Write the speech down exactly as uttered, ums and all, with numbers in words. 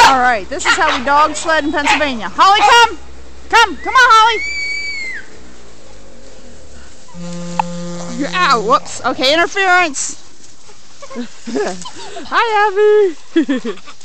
Alright, this is how we dog sled in Pennsylvania. Holly, come! Come! Come on, Holly! You're out. Whoops. Okay, interference. Hi, Abby.